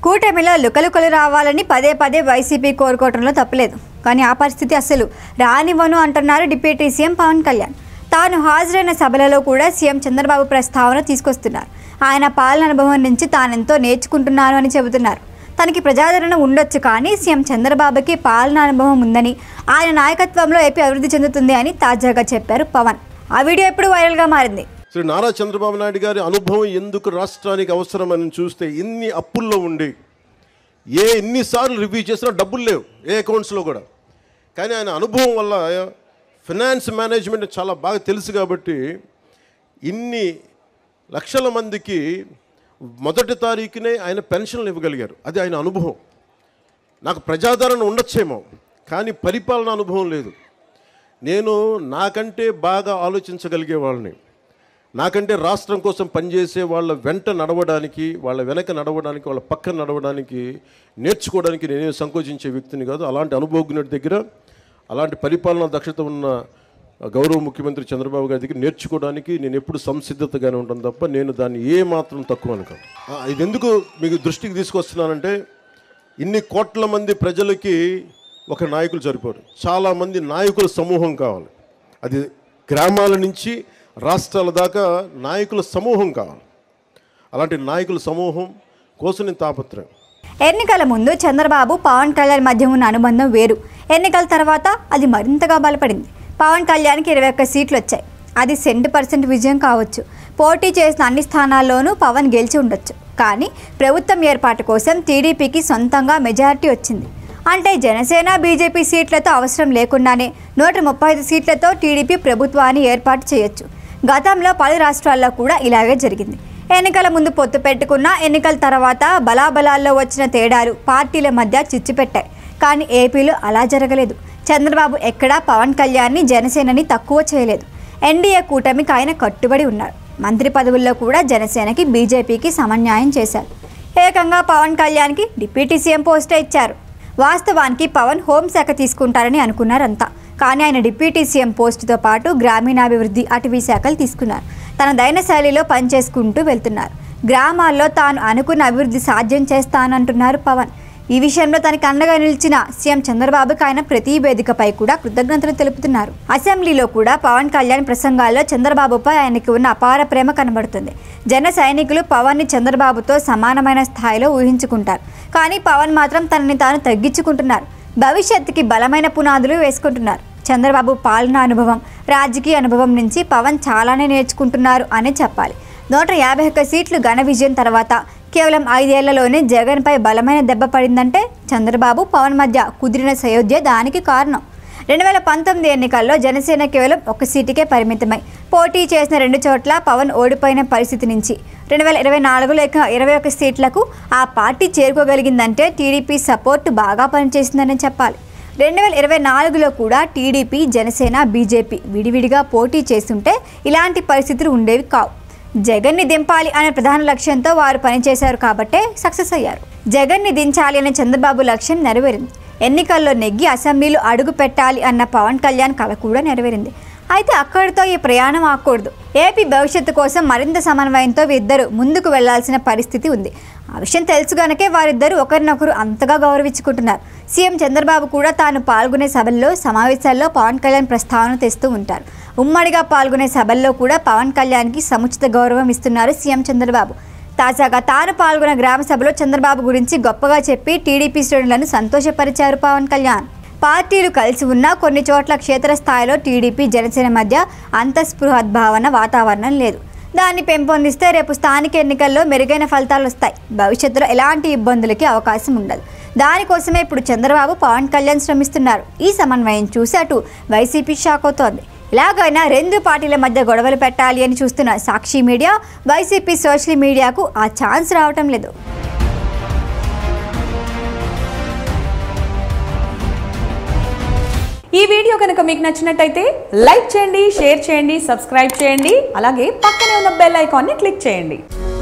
కూటమిలో లుకలుకలు రావాలని పదే పదే వైసీపీ కోరుకోవడంలో తప్పలేదు. కానీ ఆ పరిస్థితి అస్సలు రానివ్వను అంటున్నారు డిప్యూటీ సీఎం పవన్ కళ్యాణ్. తాను హాజరైన సభలలో కూడా సీఎం చంద్రబాబు ప్రస్తావన తీసుకొస్తున్నారు. ఆయన పాలన అనుభవం నుంచి తానెంతో నేర్చుకుంటున్నాను అని చెబుతున్నారు. తనకి ప్రజాదరణ ఉండొచ్చు, కానీ సీఎం చంద్రబాబుకి పాలన అనుభవం ఉందని, ఆయన నాయకత్వంలో ఏపీ అభివృద్ధి చెందుతుంది అని తాజాగా చెప్పారు పవన్. ఆ వీడియో ఇప్పుడు వైరల్గా మారింది. శ్రీ నారా చంద్రబాబు నాయుడు గారి అనుభవం ఎందుకు రాష్ట్రానికి అవసరమని చూస్తే, ఇన్ని అప్పుల్లో ఉండి ఎన్నిసార్లు రివ్యూ చేసినా డబ్బులు లేవు ఏ అకౌంట్స్లో కూడా. కానీ ఆయన అనుభవం వల్ల ఫినాన్స్ మేనేజ్మెంట్ చాలా బాగా తెలుసు కాబట్టి ఇన్ని లక్షల మందికి మొదటి తారీఖునే ఆయన పెన్షన్లు ఇవ్వగలిగారు. అది ఆయన అనుభవం. నాకు ప్రజాదరణ ఉండొచ్చేమో, కానీ పరిపాలన అనుభవం లేదు. నేను నాకంటే బాగా ఆలోచించగలిగే వాళ్ళని, నాకంటే రాష్ట్రం కోసం పనిచేసే వాళ్ళ వెంట నడవడానికి, వాళ్ళ వెనక నడవడానికి, వాళ్ళ పక్కన నడవడానికి, నేర్చుకోవడానికి నేనే సంకోచించే వ్యక్తిని కాదు. అలాంటి అనుభవజ్ఞుడి దగ్గర, అలాంటి పరిపాలనా దక్షత ఉన్న గౌరవ ముఖ్యమంత్రి చంద్రబాబు గారి దగ్గర నేర్చుకోవడానికి నేను ఎప్పుడు సంసిద్ధతగానే ఉంటాను తప్ప నేను దాన్ని ఏమాత్రం తక్కువ అనుకోను. ఇది ఎందుకు మీకు దృష్టికి తీసుకొస్తున్నానంటే, ఇన్ని కోట్ల మంది ప్రజలకి ఒక నాయకులు సరిపోరు. చాలామంది నాయకుల సమూహం కావాలి. అది గ్రామాల నుంచి రాష్ట్రాల దాకా నాయకుల సమూహం కావాలి. అలాంటి నాయకుల సమూహం కోసం నేను తాపత్రయం. ఎన్నికల ముందు చంద్రబాబు పవన్ కళ్యాణ్ మధ్య ఉన్న అనుబంధం వేరు. ఎన్నికల తర్వాత అది మరింతగా బలపడింది. పవన్ కళ్యాణ్కి 21 సీట్లు వచ్చాయి. అది 100% విజయం కావచ్చు. పోటీ చేసిన అన్ని స్థానాల్లోనూ పవన్ గెలిచి ఉండొచ్చు. కానీ ప్రభుత్వం ఏర్పాటు కోసం టీడీపీకి సొంతంగా మెజారిటీ వచ్చింది. అంటే జనసేన బీజేపీ సీట్లతో అవసరం లేకుండానే 135 సీట్లతో టీడీపీ ప్రభుత్వాన్ని ఏర్పాటు చేయొచ్చు. గతంలో పలు రాష్ట్రాల్లో కూడా ఇలాగే జరిగింది. ఎన్నికల ముందు పొత్తు పెట్టుకున్న, ఎన్నికల తర్వాత బలాబలాల్లో వచ్చిన తేడాలు పార్టీల మధ్య చిచ్చు పెట్టాయి. కానీ ఏపీలో అలా జరగలేదు. చంద్రబాబు ఎక్కడా పవన్ కళ్యాణ్ని, జనసేనని తక్కువ చేయలేదు. ఎన్డీఏ కూటమికి ఆయన కట్టుబడి ఉన్నారు. మంత్రి పదవుల్లో కూడా జనసేనకి, బీజేపీకి సమన్యాయం చేశారు. ఏకంగా పవన్ కళ్యాణ్కి డిప్యూటీ సీఎం పోస్టే ఇచ్చారు. వాస్తవానికి పవన్ హోంశాఖ తీసుకుంటారని అనుకున్నారంతా. కానీ ఆయన డిప్యూటీ సీఎం పోస్టుతో పాటు గ్రామీణాభివృద్ధి, అటవీ శాఖలు తీసుకున్నారు. తన దైన శైలిలో పనిచేసుకుంటూ వెళ్తున్నారు. గ్రామాల్లో తాను అనుకున్న అభివృద్ధి సాధ్యం చేస్తానంటున్నారు పవన్. ఈ విషయంలో తనకు అండగా నిలిచిన సీఎం చంద్రబాబుకి ఆయన ప్రతి వేదికపై కూడా కృతజ్ఞతలు తెలుపుతున్నారు. అసెంబ్లీలో కూడా పవన్ కళ్యాణ్ ప్రసంగాల్లో చంద్రబాబుపై ఆయనకి ఉన్న అపార ప్రేమ కనబడుతుంది. జన సైనికులు పవన్ని చంద్రబాబుతో సమానమైన స్థాయిలో ఊహించుకుంటారు. కానీ పవన్ మాత్రం తనని తాను తగ్గించుకుంటున్నారు. భవిష్యత్తుకి బలమైన పునాదులు వేసుకుంటున్నారు. చంద్రబాబు పాలనా అనుభవం, రాజకీయ అనుభవం నుంచి పవన్ చాలానే నేర్చుకుంటున్నారు అనే చెప్పాలి. 151 సీట్లు ఘన విజయం తర్వాత కేవలం 5 ఏళ్లలోనే జగన్పై బలమైన దెబ్బ పడిందంటే చంద్రబాబు పవన్ మధ్య కుదిరిన సయోధ్య దానికి కారణం. 2019 ఎన్నికల్లో జనసేన కేవలం 1 సీటుకే పరిమితమై పోటీ చేసిన 2 చోట్ల పవన్ ఓడిపోయిన పరిస్థితి నుంచి 2024లో 21 సీట్లకు ఆ పార్టీ చేరుకోగలిగిందంటే టీడీపీ సపోర్ట్ బాగా పనిచేసిందని చెప్పాలి. 2024లో కూడా టీడీపీ, జనసేన, బీజేపీ విడివిడిగా పోటీ చేస్తుంటే ఇలాంటి పరిస్థితులు ఉండేవి కావు. జగన్ని దింపాలి అనే ప్రధాన లక్ష్యంతో వారు పనిచేశారు కాబట్టే సక్సెస్ అయ్యారు. జగన్ని దించాలి అనే చంద్రబాబు లక్ష్యం నెరవేరింది. ఎన్నికల్లో నెగ్గి అసెంబ్లీలో అడుగు పెట్టాలి అన్న పవన్ కళ్యాణ్ కల కూడా నెరవేరింది. అయితే అక్కడితో ఈ ప్రయాణం ఆగకూడదు. ఏపీ భవిష్యత్తు కోసం మరింత సమన్వయంతో ఇద్దరు ముందుకు వెళ్లాల్సిన పరిస్థితి ఉంది. ఆ విషయం తెలుసు గనకే వారిద్దరూ ఒకరినొకరు అంతగా గౌరవించుకుంటున్నారు. సీఎం చంద్రబాబు కూడా తాను పాల్గొనే సభల్లో, సమావేశాల్లో పవన్ కళ్యాణ్ ప్రస్తావన తెస్తూ ఉంటారు. ఉమ్మడిగా పాల్గొనే సభల్లో కూడా పవన్ కళ్యాణ్కి సముచిత గౌరవం ఇస్తున్నారు సీఎం చంద్రబాబు. తాజాగా తాను పాల్గొన్న గ్రామ సభలో చంద్రబాబు గురించి గొప్పగా చెప్పి టీడీపీ శ్రేణులను సంతోషపరిచారు పవన్ కళ్యాణ్. పార్టీలు కలిసి ఉన్న కొన్ని చోట్ల క్షేత్రస్థాయిలో టీడీపీ, జనసేన మధ్య అంతఃస్పృహద్భావన వాతావరణం లేదు. దాన్ని పెంపొందిస్తే రేపు స్థానిక ఎన్నికల్లో మెరుగైన ఫలితాలు వస్తాయి. భవిష్యత్తులో ఎలాంటి ఇబ్బందులకి అవకాశం ఉండదు. దానికోసమే ఇప్పుడు చంద్రబాబు, పవన్ కళ్యాణ్ శ్రమిస్తున్నారు. ఈ సమన్వయం చూసి అటు వైసీపీ షాక్ అవుతోంది. ఇలాగైనా 2 పార్టీల మధ్య గొడవలు పెట్టాలి అని చూస్తున్న సాక్షి మీడియా, వైసీపీ సోషల్ మీడియాకు ఆ ఛాన్స్ రావటం లేదు. ఈ వీడియో కనుక మీకు నచ్చినట్టయితే లైక్ చేయండి, షేర్ చేయండి, సబ్స్క్రైబ్ చేయండి. అలాగే పక్కనే ఉన్న బెల్ ఐకాన్ని క్లిక్ చేయండి.